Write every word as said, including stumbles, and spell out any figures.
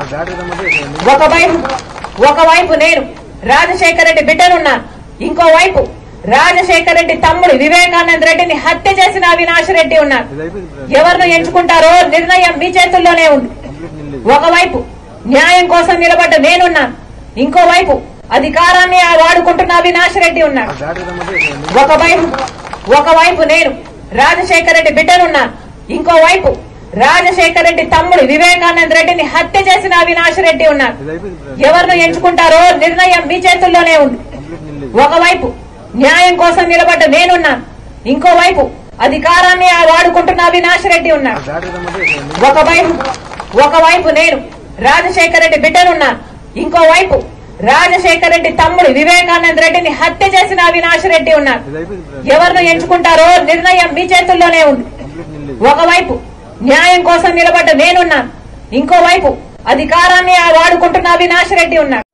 ఒకవైపు ఒకవైపు నేను రాజశేఖర రెడ్డి బిడ్డనున్నాను, ఇంకోవైపు రాజశేఖర రెడ్డి తమ్ముడు వివేకానంద రెడ్డిని హత్య చేసిన అవినాష్ రెడ్డి ఉన్నారు. ఎవరిని ఎంచుకుంటారో నిర్ణయం మీ చేతుల్లోనే ఉంది. ఒకవైపు న్యాయం కోసం నిలబడ్డ నేనున్నాను, ఇంకోవైపు అధికారాన్ని వాడుకుంటున్న అవినాష్ రెడ్డి ఉన్నారు. ఒకవైపు ఒకవైపు నేను రాజశేఖర రెడ్డి బిడ్డనున్నాను, ఇంకోవైపు రాజశేఖర రెడ్డి తమ్ముడు వివేకానంద రెడ్డిని హత్య చేసిన అవినాష్ రెడ్డి ఉన్నారు. ఎవరిని ఎంచుకుంటారో నిర్ణయం మీ చేతుల్లోనే ఉంది. ఒకవైపు న్యాయం కోసం నిలబడ్డ నేనున్నాను, ఇంకోవైపు అధికారాన్ని వాడుకుంటున్న అవినాష్ రెడ్డి ఉన్నారు. ఒకవైపు ఒకవైపు నేను రాజశేఖర రెడ్డి బిడ్డనున్నాను, ఇంకోవైపు రాజశేఖర రెడ్డి తమ్ముడు వివేకానంద రెడ్డిని హత్య చేసిన అవినాష్ రెడ్డి ఉన్నారు. ఎవరిని ఎంచుకుంటారో నిర్ణయం మీ చేతుల్లోనే ఉంది. ఒకవైపు న్యాయం కోసం నిలబడ్డ నేనున్నాను, ఇంకోవైపు అధికారాన్ని వాడుకుంటున్న అవినాష్ రెడ్డి ఉన్నారు.